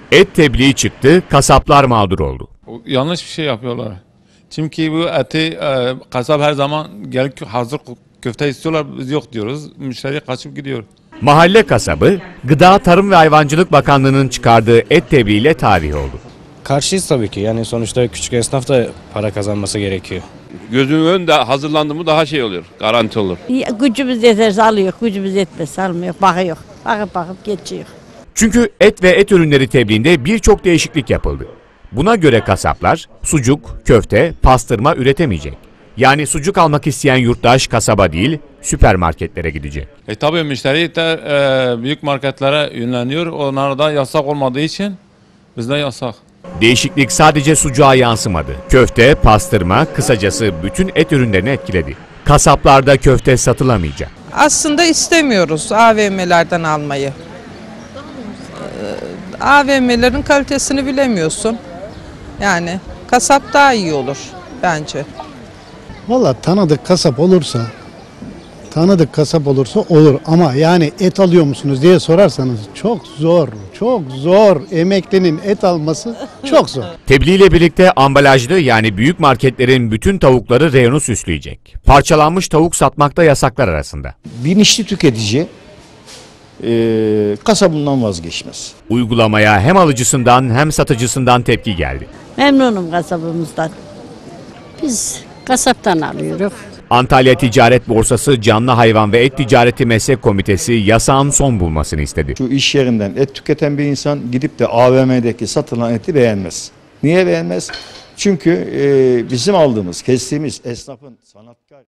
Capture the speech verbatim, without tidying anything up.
Et tebliği çıktı, kasaplar mağdur oldu. Yanlış bir şey yapıyorlar. Çünkü bu eti e, kasap her zaman gelip hazır köfte istiyorlar, biz yok diyoruz. Müşteri kaçıp gidiyor. Mahalle kasabı, Gıda, Tarım ve Hayvancılık Bakanlığı'nın çıkardığı et tebliğiyle tarih oldu. Karşıyız tabii ki. Yani sonuçta küçük esnaf da para kazanması gerekiyor. Gözünün önünde hazırlandı mı daha şey oluyor, garanti olur. Gücümüz yeterse alıyor, gücümüz yetmezse almıyor, bakıyor. Bakıp bakıp geçiyor. Çünkü et ve et ürünleri tebliğinde birçok değişiklik yapıldı. Buna göre kasaplar sucuk, köfte, pastırma üretemeyecek. Yani sucuk almak isteyen yurttaş kasaba değil, süpermarketlere gidecek. E tabii müşteri de e, büyük marketlere yönleniyor. Onlara da yasak olmadığı için bizde yasak. Değişiklik sadece sucuğa yansımadı. Köfte, pastırma, kısacası bütün et ürünlerini etkiledi. Kasaplarda köfte satılamayacak. Aslında istemiyoruz A V M'lerden almayı. A V M'lerin kalitesini bilemiyorsun. Yani kasap daha iyi olur bence. Valla tanıdık kasap olursa, tanıdık kasap olursa olur ama yani et alıyor musunuz diye sorarsanız çok zor, çok zor. Emeklinin et alması çok zor. Tebliğ ile birlikte ambalajlı yani büyük marketlerin bütün tavukları reyonu süsleyecek. Parçalanmış tavuk satmakta yasaklar arasında. Bilinçli tüketici e, kasabından vazgeçmez. Uygulamaya hem alıcısından hem satıcısından tepki geldi. Memnunum kasabımızdan. Biz kasaptan alıyoruz. Antalya Ticaret Borsası Canlı Hayvan ve Et Ticareti Meslek Komitesi yasağın son bulmasını istedi. Şu iş yerinden et tüketen bir insan gidip de A V M'deki satılan eti beğenmez. Niye beğenmez? Çünkü e, bizim aldığımız, kestiğimiz esnafın sanatkar...